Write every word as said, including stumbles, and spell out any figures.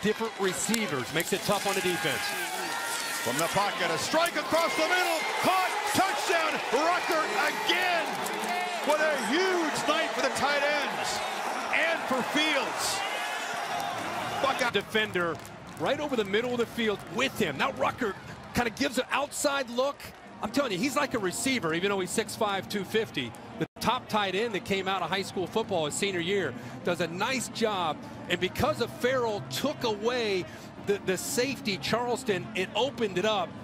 different receivers. Makes it tough on the defense. From the pocket, a strike across the middle. Caught. Touchdown. Ruckert again. What a huge night for the tight ends. And for Fields. Buckeye. Defender right over the middle of the field with him. Now Ruckert kind of gives an outside look. I'm telling you, he's like a receiver, even though he's six five, two fifty. The top tight end that came out of high school football his senior year does a nice job. And because of Farrell took away the, the safety, Charleston, it opened it up.